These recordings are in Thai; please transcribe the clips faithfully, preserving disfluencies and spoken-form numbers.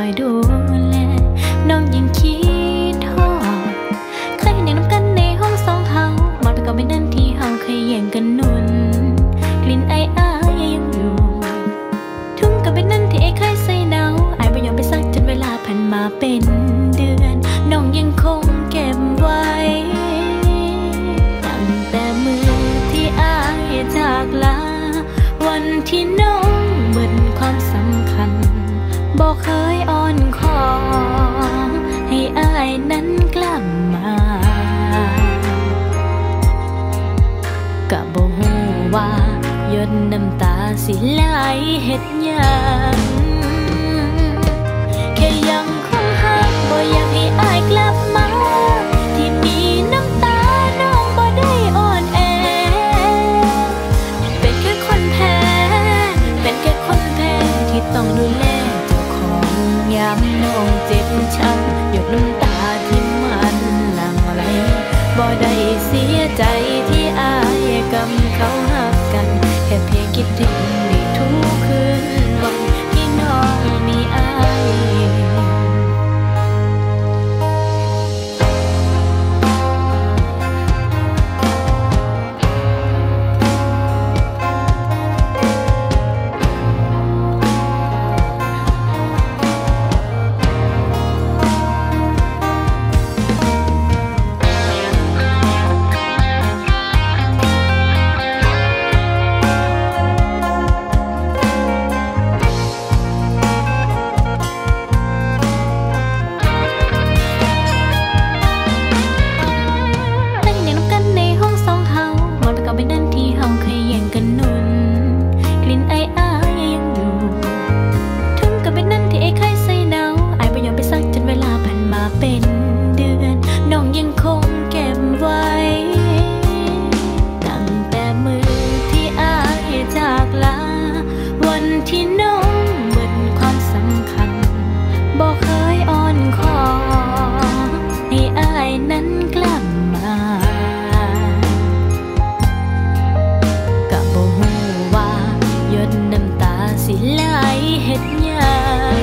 อยดูแลน้องยังคิดทอดเคยเห็นน้ำกันในห้องสองเฮาหมดไปก็ไม่นั่นที่เฮาเคยแย่งกันนุ่นกลิ่นไออายยังอยู่ทุ่งกับเป็นนั่นที่ไอเคยใส่หนาวไอไม่ยอมไปซักจนเวลาผ่านมาเป็นเดือนน้องยังคงเก็บไว้ตั้งแต่มือที่อายจากลาวันที่น้องเบิดความสำคัญบอกเคยอ้อนขอให้อายนั้นกลับมาก็บ่ฮู้ว่าหยดน้ำตาสิไหลเฮ็ดหยังแค่ยังคงฮักบ่อยากให้อายกลับมาที่มีน้ำตาน้องบ่ได้อ่อนแอเป็นแค่คนแพ้เป็นแค่คนแพ้ที่ต้องดูแลเจ้าของยามน้องเจ็บช้ำหยดน้ำตาที่มันหลั่งไหลบ่ได้เสียใจที่อายกับเขาหักกันแค่เพียงคิดถึงในทุกคืนวันที่น้องมีอายที่น้องเบิดความสำคัญบอกเคยอ้อนขอให้อายนั้นกลับมาก็บ่ฮู้ว่าหยดน้ำตาสิไหลเฮ็ดหยัง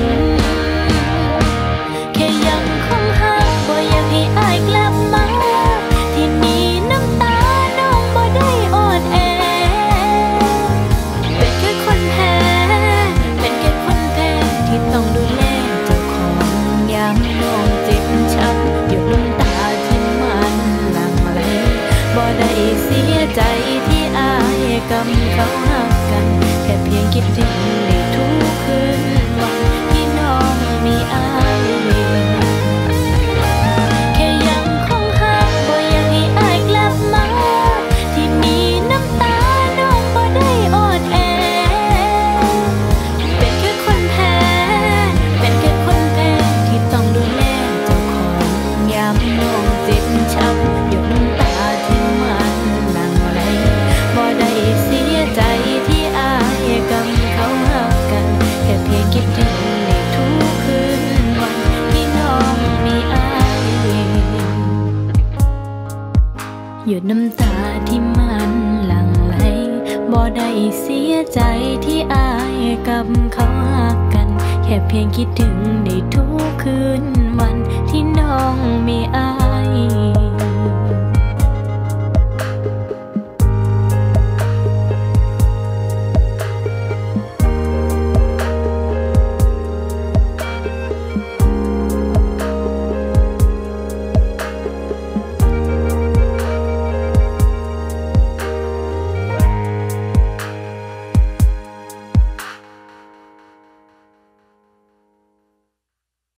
แค่ยังคงฮักบ่อยากให้อายกลับมาที่มีน้ำตาน้องบ่ได้อ่อนแอเป็นแค่คนแพ้ที่ต้องดูแลเจ้าของยามน้องเจ็บช้ำหยดน้ำตาที่มันหลั่งไหลบ่ได้เสียใจที่อายกับเขาหักกันแค่เพียงคิดถึงในทุกคืนวันที่น้องมีอายแค่ยังคงฮักบ่อยากให้อายกลับมาที่มีน้ำตาน้องบ่ได้อ่อนแอเป็นแค่คนแพ้เป็นแค่คนแพ้ที่ต้องดูแลเจ้าของยามน้องเจ็บช้ำหยดน้ำตาที่มันหลั่งไหลบ่ได้เสียใจที่อายกับเขาหักกันแค่เพียงคิดถึงในทุกคืนวันที่น้องมีอายหยดน้ำตาที่มันหลั่งไหลบ่ได้เสียใจที่อายกับเขาหักกันแค่เพียงคิดถึงในทุกคืนวันที่น้องมีอาย